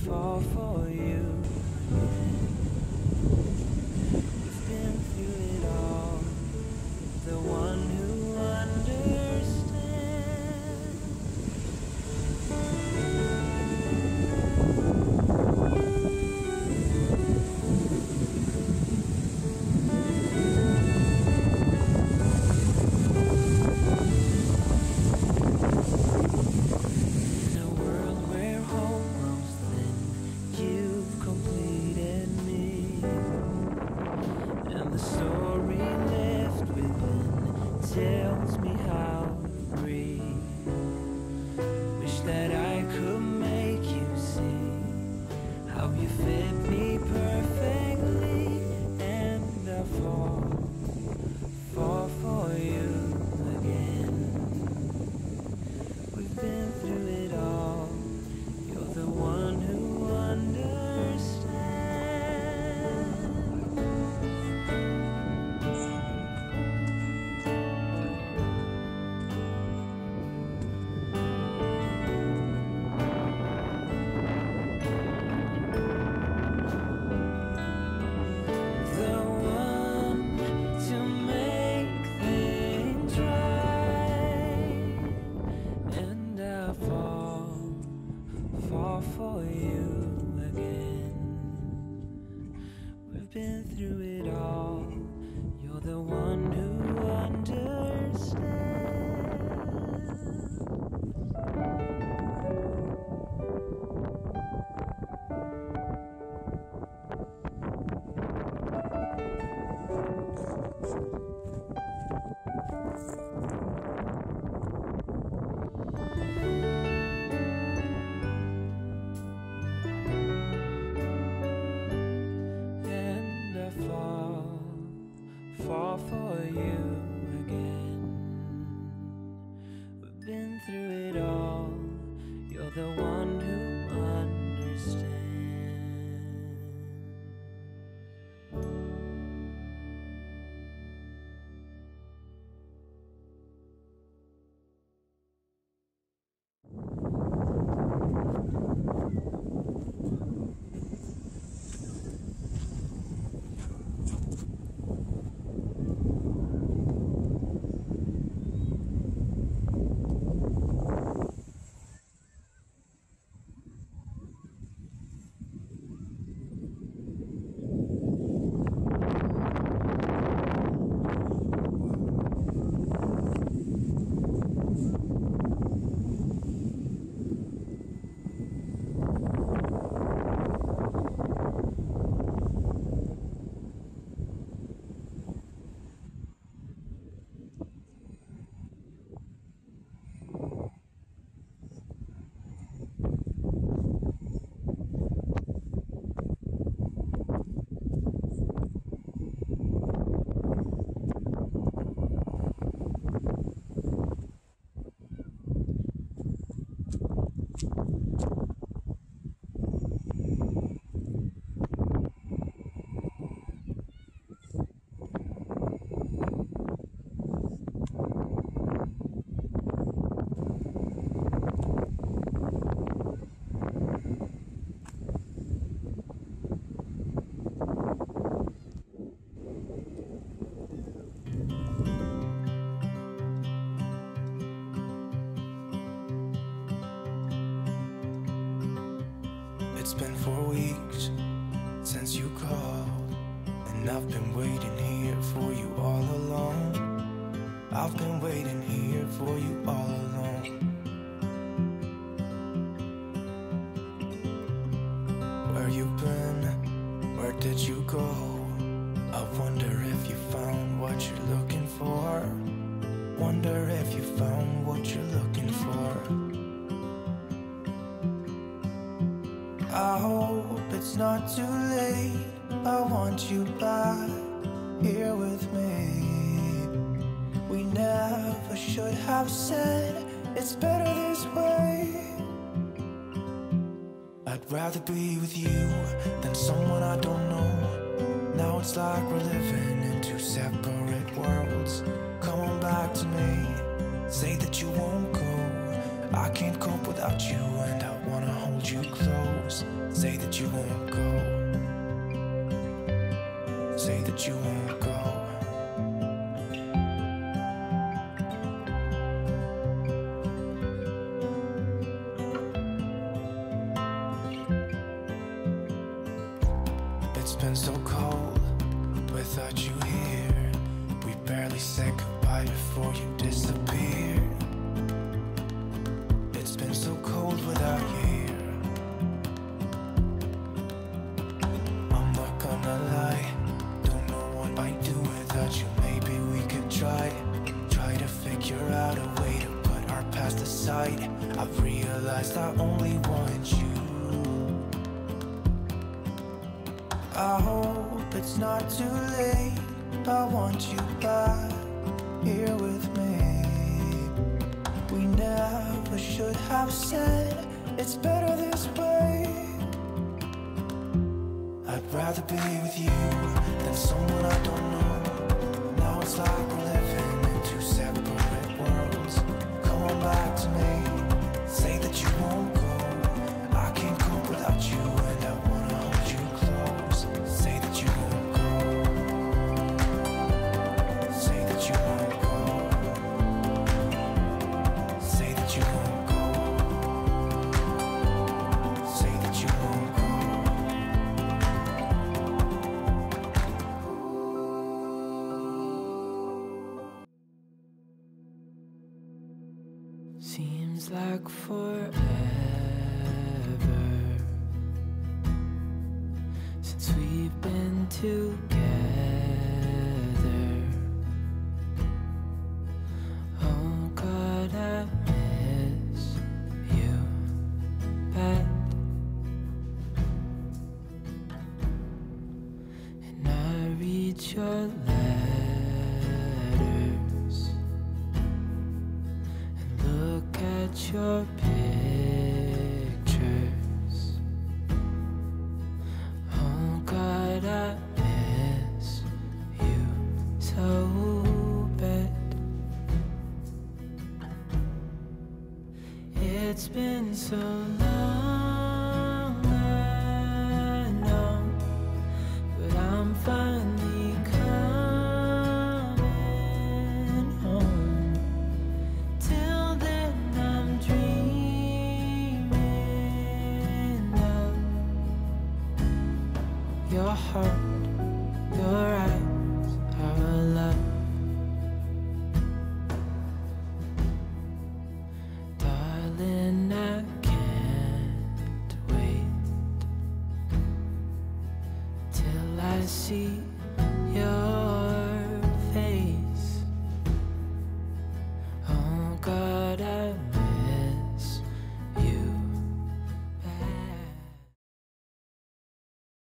fall for you. We've been through it all. The one who understands. In a world where hope grows thin, you've completed me. And the story left within tells me how to breathe. Wish that I could make you see how you fit me perfectly. And I fall for you again. We've been through it all. You're the one who understands. The one to make things right. And I fall for you again. We've been through it all. You're the one who understands. And I fall for you again. We've been through it all. You're the one who understands. It's been 4 weeks since you called, and I've been waiting here for you all along. I've been waiting here for you all along. Where you been? Where did you go? I wonder if you found what you're looking for. Wonder if you found what you're looking for. I hope it's not too late. I want you back here with me. We never should have said it's better this way. I'd rather be with you than someone I don't know. Now it's like we're living in two separate worlds. Come on back to me, say that you won't go. I can't cope without you, and I wanna hold you close. Say that you won't go. Say that you won't go. It's been so cold without you here. We barely said goodbye before you disappeared. It's been so cold without you here. I'm not gonna lie, don't know what I'd do without you. Maybe we could try to figure out a way to put our past aside. I've realized I only want you. I hope it's not too late. I want you back here with me. We never should have said it's better this way. I'd rather be with you than someone I don't know. Now it's like we're living in two separate worlds. Come on back to me. Say that you won't go. I can't cope without you, and I wanna hold you close. Say that you won't go. Say that you won't go. Say that you won't go. Say that you won't go. Seems like forever since we've been together. Oh God, I miss you bad, and I read your letters and look at your pictures. Oh God, I miss you so bad. It's been so long, I know, but I'm finally coming home. Till then I'm dreaming of your heart, your eyes, our love. Darling, I can't wait till I see